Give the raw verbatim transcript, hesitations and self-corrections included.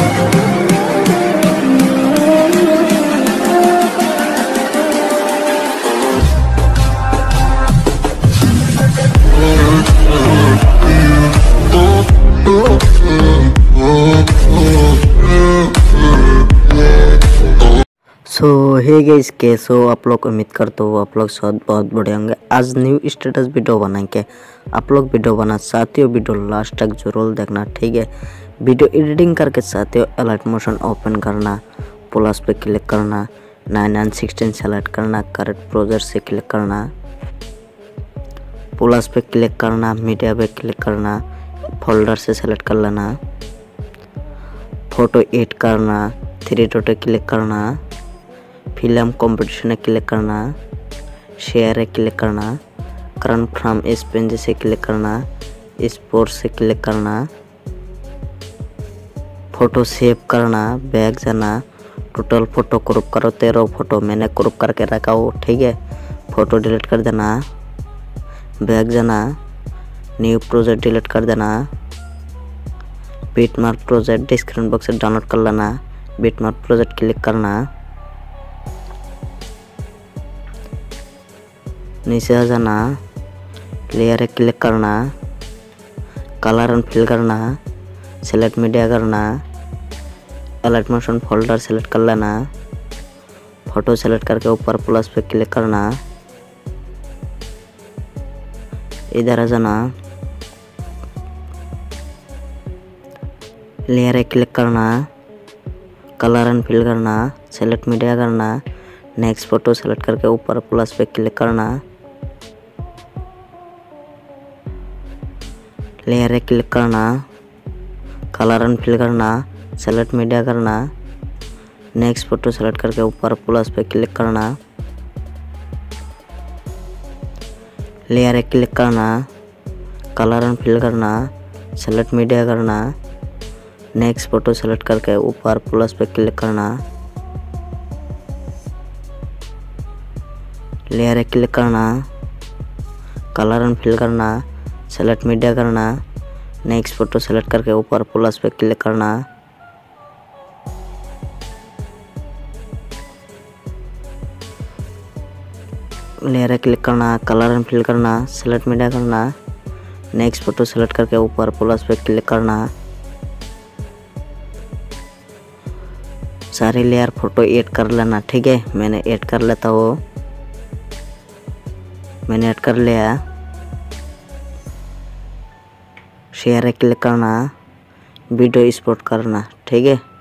सो hey guys, कैसे हो आप लोग। उम्मीद करता हूँ आप लोग सब बहुत बढ़िया होंगे। आज न्यू स्टेटस वीडियो बना के आप लोग वीडियो बना चाहते हो, वीडियो लास्ट तक जरूर देखना, ठीक है। वीडियो एडिटिंग करके चाहते हो, अलर्ट मोशन ओपन करना, प्लस पे क्लिक करना, नाइन एंड सिक्सटीन सेलेक्ट करना, करेक्ट प्रोजेक्ट से क्लिक करना, प्लस पे क्लिक करना, मीडिया पे क्लिक करना, फोल्डर से सेलेक्ट कर लेना, फोटो एड करना, थ्री डॉट क्लिक करना, फिल्म कंपटीशन है क्लिक करना, शेयर है क्लिक करना, करंट फ्रॉम स्पेन से क्लिक करना, स्पोर्ट्स से क्लिक करना, फोटो सेव करना, बैक जाना, टोटल फोटो क्रॉप करो, तेरह फोटो मैंने क्रॉप करके रखा हो, ठीक है। फोटो डिलीट कर देना, बैक जाना, न्यू प्रोजेक्ट डिलीट कर देना, बिटमार्क प्रोजेक्ट डिस्क्रिप्शन बॉक्स से डाउनलोड कर लेना, बिटमार्क प्रोजेक्ट क्लिक करना, नीचे आ जाना, लेयर है क्लिक करना, कलर एंड फिल करना, सेलेक्ट मीडिया करना, अलर्ट मोशन फोल्डर सेलेक्ट कर लेना, फोटो सेलेक्ट करके ऊपर प्लस पे क्लिक करना, इधर आ जाना, लेयर है क्लिक करना, कलर एंड फिल करना, सेलेक्ट मीडिया करना, नेक्स्ट फोटो सेलेक्ट करके ऊपर प्लस पे क्लिक करना, लेयर है क्लिक करना, कलर एंड फिल करना, सेलेक्ट मीडिया करना, नेक्स्ट फोटो सेलेक्ट करके ऊपर प्लस पे क्लिक करना, लेयर है क्लिक करना, कलर एंड फिल करना, सेलेक्ट मीडिया करना, नेक्स्ट फोटो सेलेक्ट करके ऊपर प्लस पे क्लिक करना, लेयर है क्लिक करना, कलर एंड फिल करना, सेलेक्ट मीडिया करना, नेक्स्ट फोटो सेलेक्ट करके ऊपर प्लस पे क्लिक करना, लेयर है क्लिक करना, कलर एंड फिल करना, सेलेक्ट मीडिया करना, नेक्स्ट फोटो सेलेक्ट करके ऊपर प्लस पे क्लिक करना, सारे लेयर फोटो ऐड कर लेना, ठीक है। मैंने ऐड कर लेता हूँ, मैंने ऐड कर लिया। शेयर है क्लिक करना, वीडियो एक्सपोर्ट करना, ठीक है।